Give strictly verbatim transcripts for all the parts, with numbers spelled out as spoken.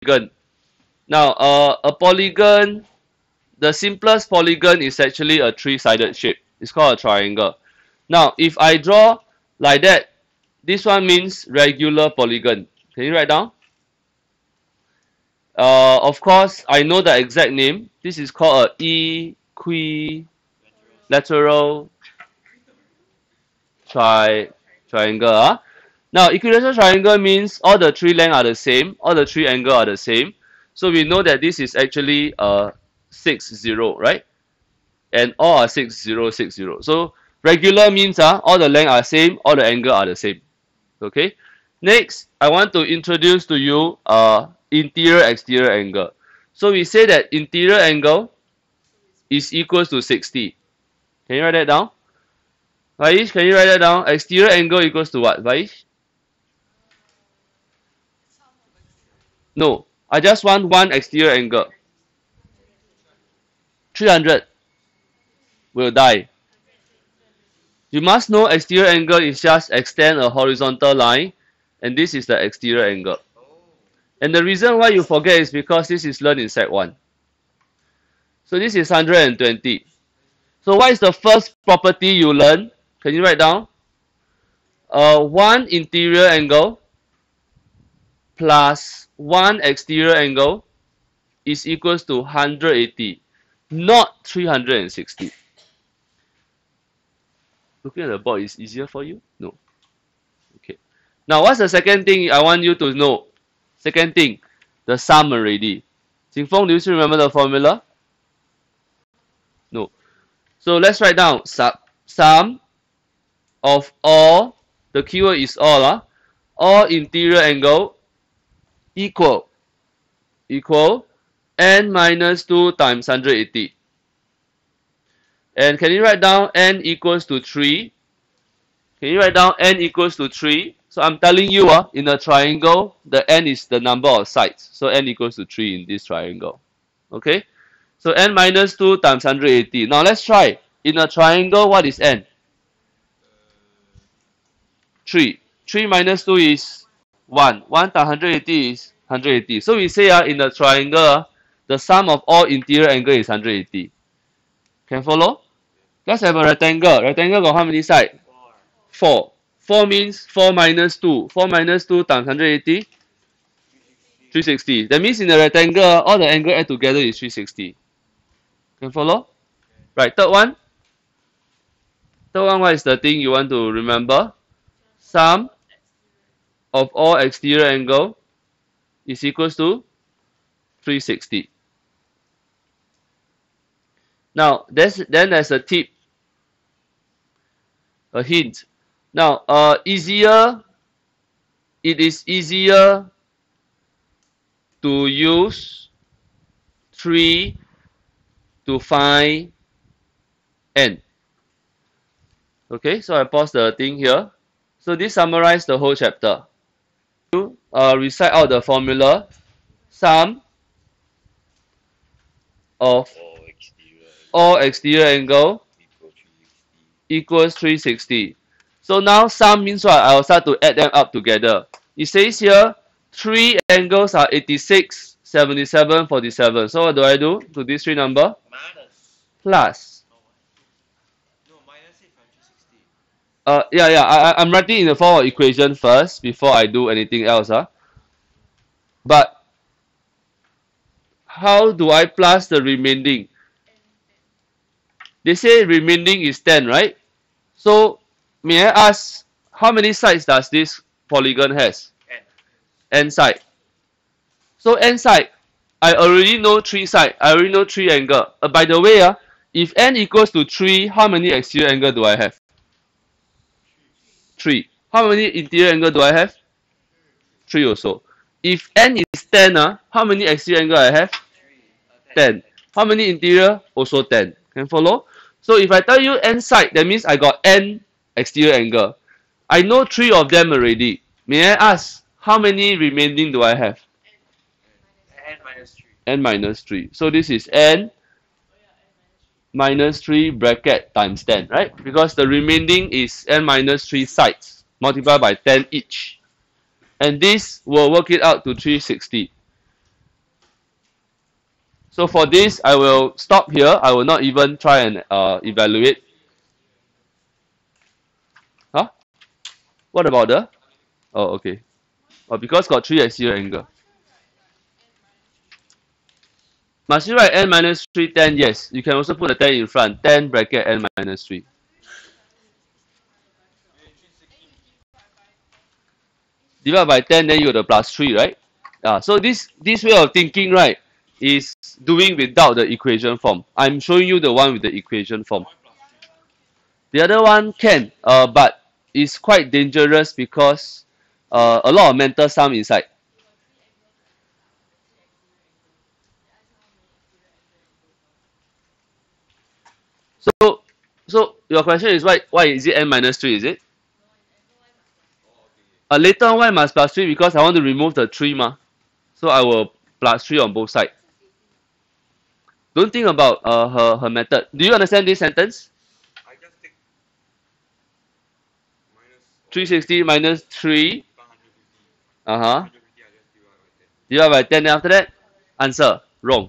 polygon. Now, uh, a polygon, the simplest polygon is actually a three-sided shape. It's called a triangle. Now, if I draw like that, this one means regular polygon. Can you write down? Uh, of course, I know the exact name. This is called a equilateral tri triangle. Huh? Now, equilateral triangle means all the three lengths are the same, all the three angles are the same. So we know that this is actually a six zero, right? And all are six zero six zero. So regular means uh, all the lengths are same, all the angles are the same. Okay. Next, I want to introduce to you uh interior exterior angle. So we say that interior angle is equals to sixty. Can you write that down? Vaish, can you write that down? Exterior angle equals to what, Vaish? No, I just want one exterior angle. three hundred will die. You must know exterior angle is just extend a horizontal line, and this is the exterior angle. And the reason why you forget is because this is learned in sec one. So this is one hundred twenty. So what is the first property you learn? Can you write down? Uh, one interior angle plus one exterior angle is equals to one hundred eighty, not three hundred sixty. Looking at the board is easier for you? No. Okay. Now, what's the second thing I want you to know? Second thing, the sum already. Jing Feng, do you still remember the formula? No. So let's write down sum, sum of all, the keyword is all, uh, all interior angle equal, equal n minus two times one hundred eighty. And can you write down n equals to three? Can you write down n equals to three? So I'm telling you, uh, in a triangle, the n is the number of sides. So n equals to three in this triangle. Okay? So n minus two times one hundred eighty. Now let's try. In a triangle, what is n? three. three minus two is one. one times one hundred eighty is one hundred eighty. So we say uh, in a triangle, uh, the sum of all interior angle is one hundred eighty. Can follow? Let's have a rectangle. Rectangle got how many sides? four. four means four minus two. four minus two times one hundred eighty? three hundred sixty. That means in the rectangle, all the angle add together is three hundred sixty. Can follow? Right, third one. Third one, what is the thing you want to remember? Sum of all exterior angle is equals to three hundred sixty. Now, there's, then there's a tip, a hint. Now, uh, easier, it is easier to use three to find n. Okay, so I pause the thing here. So this summarizes the whole chapter. You uh, recite out the formula. Sum of all exterior angle equals three hundred sixty. So now sum means what? I will start to add them up together. It says here, three angles are eighty-six, seventy-seven, forty-seven. So what do I do to these three numbers? Plus. No, minus it from three hundred sixty. Uh, yeah, yeah. I, I'm writing in the form of equation first before I do anything else. Huh? But how do I plus the remaining? They say remaining is ten, right? So may I ask, how many sides does this polygon has? N. N side. So n side, I already know three side. I already know three angle. Uh, by the way, uh, if n equals to three, how many exterior angle do I have? three. How many interior angle do I have? three also. If n is ten, uh, how many exterior angle I have? ten. How many interior? Also ten. Can follow? So if I tell you n side, that means I got n exterior angle. I know three of them already. May I ask, how many remaining do I have? N minus three. N minus three. So this is n minus three bracket times ten, right? Because the remaining is n minus three sides multiplied by ten each. And this will work it out to three hundred sixty. So for this, I will stop here. I will not even try and uh, evaluate. Huh? What about the? Oh, okay. Oh, because got three axial angle. Must you write n minus three, ten? Yes. You can also put a ten in front. ten bracket n minus three. Divide by ten, then you got the plus three, right? Yeah. So this, this way of thinking, right, is doing without the equation form. I'm showing you the one with the equation form. The other one can, uh, but it's quite dangerous because uh, a lot of mental sum inside. So, so your question is why why is it n minus three? Is it? Uh, later on, why must plus three? Because I want to remove the three, ma. So I will plus three on both sides. Don't think about uh, her her method. Do you understand this sentence? I just take minus three sixty minus three. one hundred fifty. Uh huh. one hundred fifty I just divide by ten. Divide by ten. Then after that, answer wrong.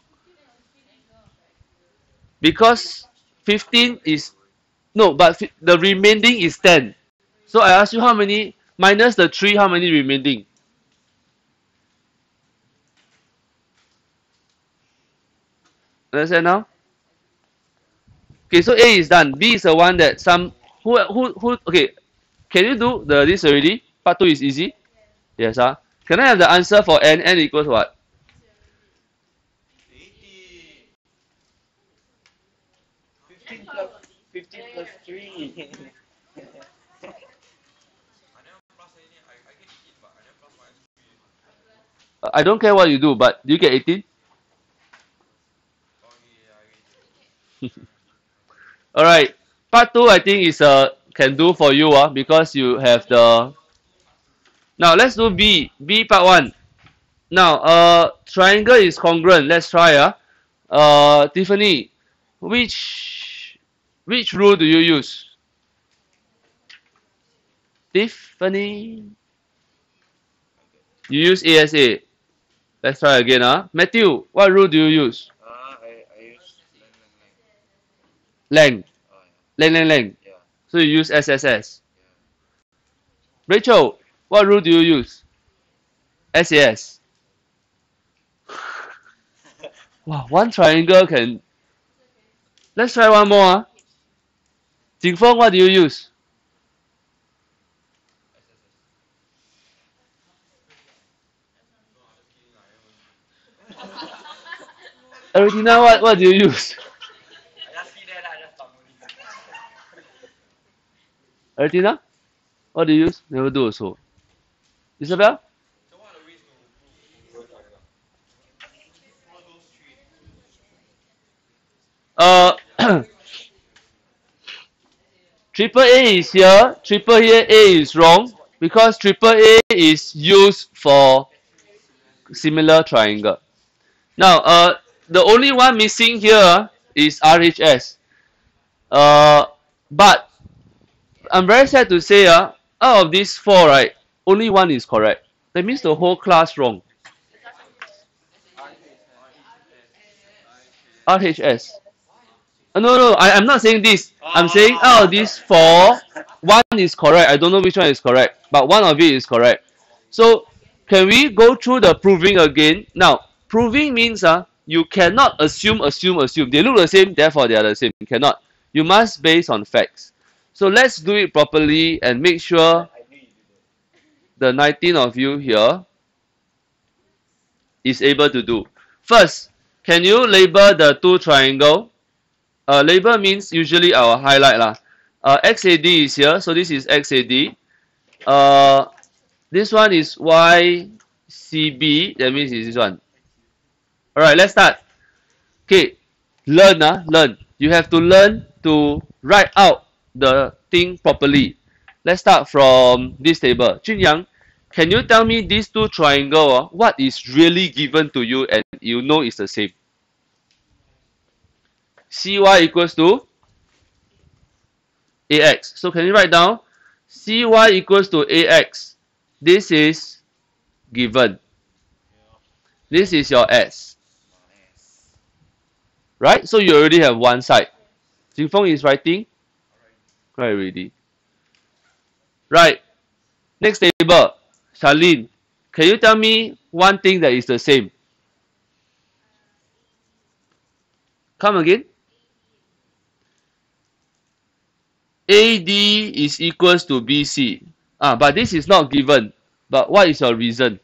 Because fifteen is no, but the remaining is ten. So I ask you how many minus the three, how many remaining? Understand now? Okay, so A is done. B is the one that some who who who okay. Can you do the this already? Part two is easy. Yes, huh? Can I have the answer for n? N equals what? eighty. fifteen plus fifteen plus three. I never plus anything. I, I get eighteen, but I never plus minus three. I don't care what you do, but do you get eighteen? Oh yeah, I get eighteen. All right. Part two, I think is uh can do for you uh, because you have the. Now let's do B. B part one. Now uh triangle is congruent. Let's try uh. Uh Tiffany, which which rule do you use? Tiffany, you use A S A. Let's try again uh. Matthew, what rule do you use? Ah, I I use lang lang lang. Length. Oh Length, length, length. yeah. So you use S S S. Yeah. Rachel, what rule do you use? S A S. Wow, one triangle can. Let's try one more. Uh. Jingfeng, what do you use? Aritina, what, what do you use? I just see that I just bangun. Aritina, what do you use? Never do also. Isabel? So what are the ways to prove congruent triangle? Follow those three. Uh, triple A is here. Triple here A is wrong because triple A is used for similar triangle. Now, uh, the only one missing here is R H S. Uh, but I'm very sad to say, uh, out of these four, right, only one is correct. That means the whole class wrong. R H S. Uh, no, no, I, I'm not saying this. I'm saying out of these four, one is correct. I don't know which one is correct, but one of it is correct. So, can we go through the proving again? Now, proving means uh, you cannot assume, assume, assume. They look the same, therefore they are the same. You cannot. You must base on facts. So, let's do it properly and make sure the nineteen of you here is able to do. First, can you label the two triangle? Uh, label means usually I will highlight lah. Uh, X A D is here, so this is X A D. Uh, this one is Y C B, that means it's this one. Alright, let's start. Okay, learn, uh, learn. You have to learn to write out the thing properly. Let's start from this table. Junyang, can you tell me these two triangle, uh, what is really given to you and you know it's the same? C Y equals to A X. So can you write down C Y equals to A X? This is given. This is your S. right? So you already have one side. Jingfeng is writing. Right already. Right. Next table. Charlene, can you tell me one thing that is the same? Come again. A D is equals to B C. Ah, but this is not given. But what is your reason?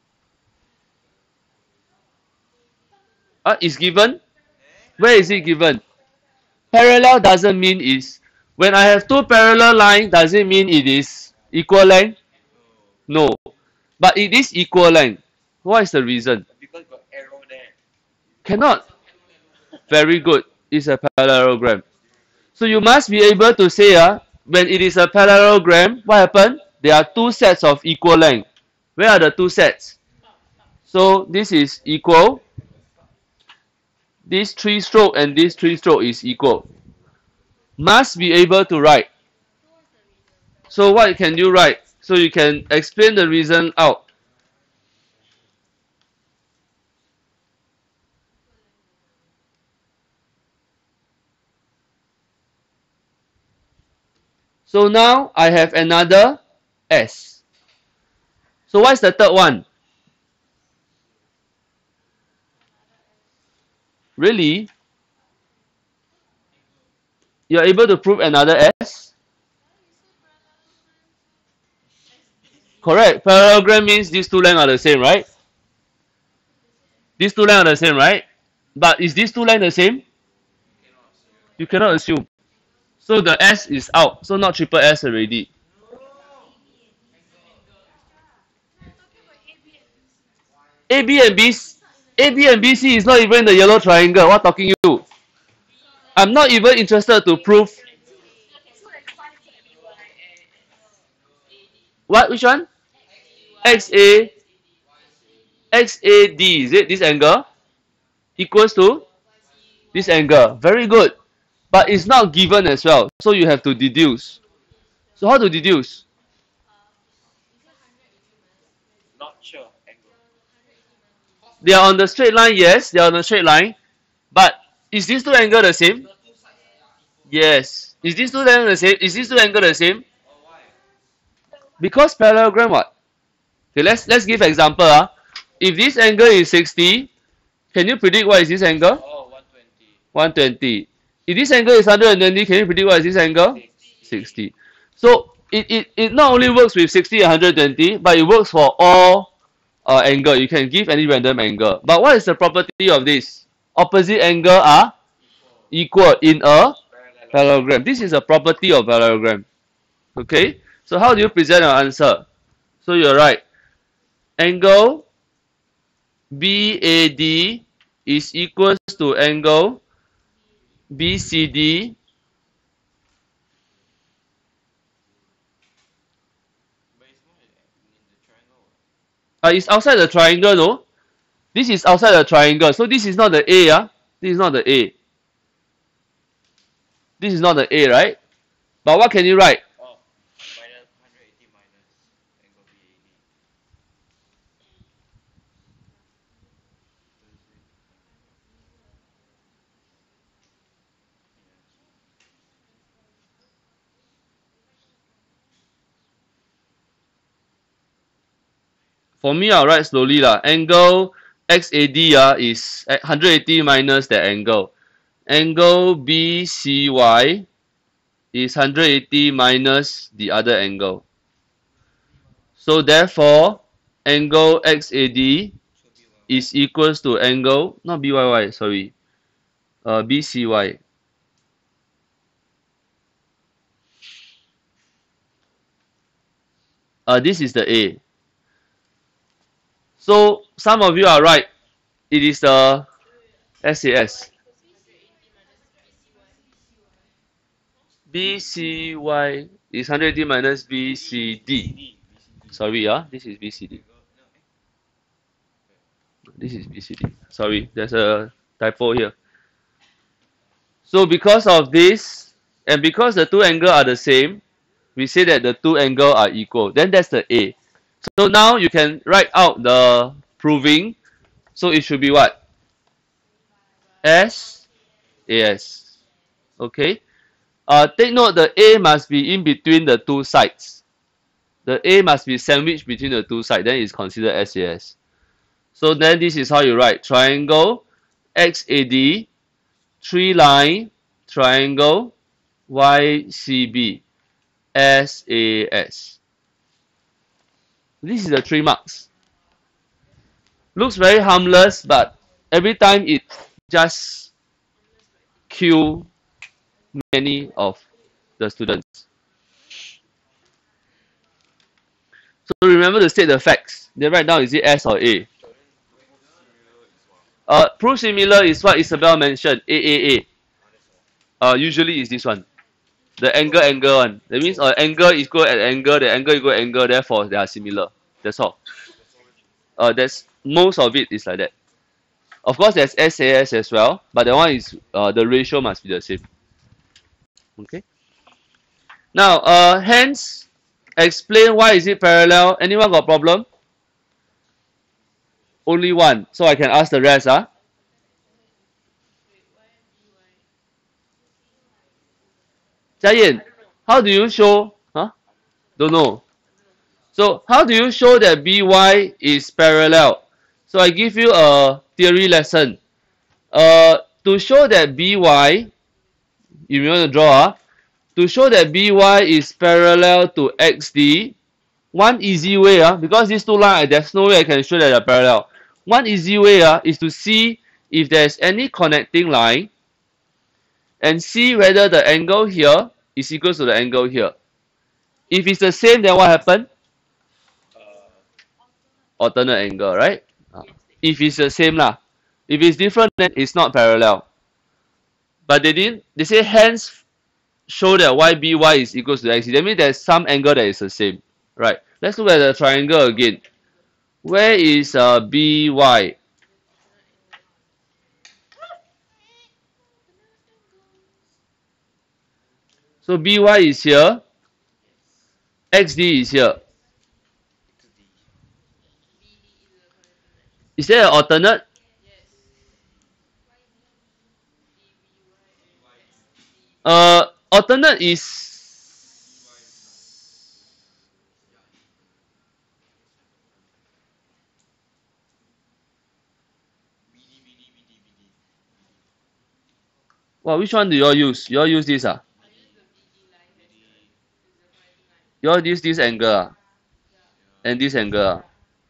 Ah, is given? Where is it given? Parallel doesn't mean is. When I have two parallel lines, does it mean it is equal length? No. But it is equal length. What is the reason? Because got arrow there. Cannot. Very good. It's a parallelogram. So you must be able to say uh, when it is a parallelogram, what happened? There are two sets of equal length. Where are the two sets? So this is equal. This three stroke and this three stroke is equal. Must be able to write. So what can you write? So you can explain the reason out. So now I have another S. So what's the third one? Really? You're able to prove another S? Correct. Parallelogram means these two lengths are the same, right? These two lengths are the same, right? But is these two lengths the same? You cannot assume. So the S is out. So not triple S already. A, B and B, A, B and B C is not even in the yellow triangle. What talking you? I'm not even interested to prove. What? Which one? X A, X A D. Is it this angle? Equals to this angle. Very good. But it's not given as well. So you have to deduce. So how to deduce? Not sure. Angle. They are on the straight line. Yes, they are on the straight line. But is these two angles the same? Yes. Is these two angles the same? Is these two angles the same? Because parallelogram what? Okay, let's let's give example. Uh. If this angle is sixty, can you predict what is this angle? Oh, one twenty. one twenty. If this angle is one hundred twenty, can you predict what is this angle? sixty. So it, it, it not only works with sixty and one hundred twenty, but it works for all uh, angle. You can give any random angle. But what is the property of this? Opposite angle are equal in a parallelogram. This is a property of parallelogram. Okay? So how do you present your answer? So you're right. Angle B A D is equals to angle B C D But it's not in the triangle. uh, it's outside the triangle, no? This is outside the triangle. So this is not the A, yeah? This is not the A. This is not the A, right? But what can you write? Oh, minus one hundred eighty minus angle B A D. For me, I'll write slowly lah. Angle X A D uh, is one hundred eighty minus that angle. Angle B C Y is one hundred eighty minus the other angle. So therefore, angle X A D is equals to angle, not B Y Y, sorry, uh, B C Y. Uh, this is the A. So some of you are right. It is the S A S. B C Y is one hundred eighty minus B C D. Sorry, ah, this is B C D. This is B C D. Sorry, there's a typo here. So because of this, and because the two angles are the same, we say that the two angles are equal. Then that's the A. So now you can write out the proving. So it should be what? S A S. Okay. Uh, take note the A must be in between the two sides. The A must be sandwiched between the two sides. Then it's considered S A S. So then this is how you write triangle X A D, three line triangle Y C B, S A S. This is the three marks. Looks very harmless, but every time it just kill many of the students. So remember to state the facts. Then write down is it S or A. Uh, proof similar is what Isabel mentioned. A A A. Uh, usually is this one. The angle angle one. That means uh, angle equal at angle, the angle equal angle, therefore they are similar. That's all. Uh, that's most of it is like that. Of course, there's S A S as well, but that one is uh, the ratio must be the same. Okay. Now, uh, hence, explain why is it parallel. Anyone got problem? Only one. So I can ask the rest. Ah. Huh? Jiayan, how do you show? Huh? Don't know. So how do you show that B Y is parallel? So I give you a theory lesson. Uh, to show that B Y, if you want to draw, uh, to show that B Y is parallel to X D, one easy way, uh, because these two lines, there's no way I can show that they're parallel. One easy way uh, is to see if there's any connecting line and see whether the angle here is equal to the angle here. If it's the same, then what happened? Alternate angle, right? Uh, if it's the same lah. If it's different, then it's not parallel. But they didn't. They say hence show that Y B Y is equal to X D. That means there's some angle that is the same, right? Let's look at the triangle again. Where is uh, B Y? So B Y is here. X D is here. Is there an alternate? Uh, alternate is well, which one do you all use? You all use this ah? You all use this angle ah? And this angle ah?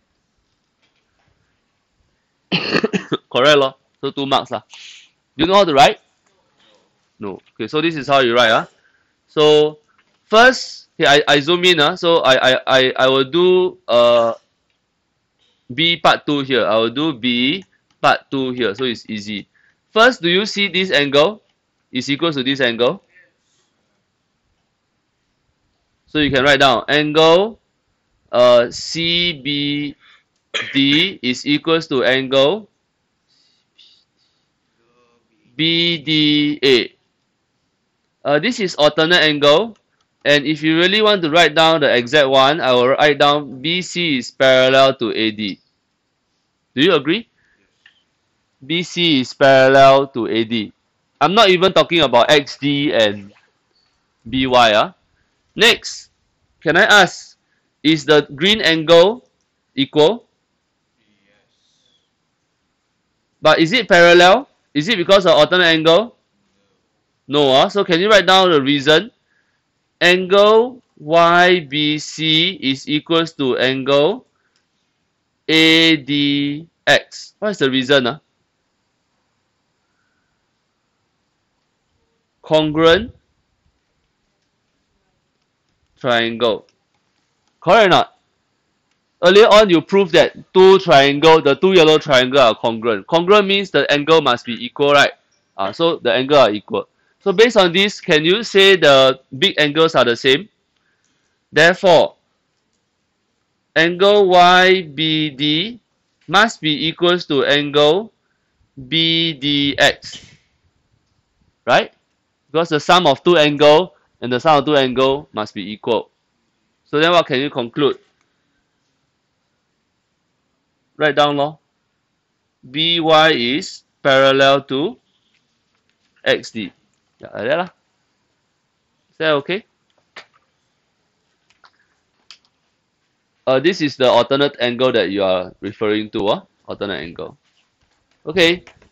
Correct lor. So two marks lah. Do you know how to write? No. Okay, so this is how you write ah. So first, okay, I, I zoom in ah. So I I I I will do uh B part two here. I will do B part two here. So it's easy. First, do you see this angle is equal to this angle? So you can write down angle uh, C B D is equals to angle B D A. Uh, this is alternate angle. And if you really want to write down the exact one, I will write down B C is parallel to A D. Do you agree? B C is parallel to A D. I'm not even talking about X D and B Y. Uh. Next, can I ask, is the green angle equal? But is it parallel? Is it because of alternate angle? No. Uh. So can you write down the reason? Angle Y B C is equals to angle A D X. What is the reason? Uh? Congruent triangle. Correct or not? Earlier on, you proved that two triangle, the two yellow triangle are congruent. Congruent means the angle must be equal, right? Uh, so the angle are equal. So based on this, can you say the big angles are the same? Therefore, angle Y B D must be equals to angle B D X. Right? Because the sum of two angle and the sum of two angle must be equal. So then what can you conclude? Write down law. B Y is parallel to X D. Yeah, like that lah. Is that okay? Uh, this is the alternate angle that you are referring to, uh, alternate angle. Okay,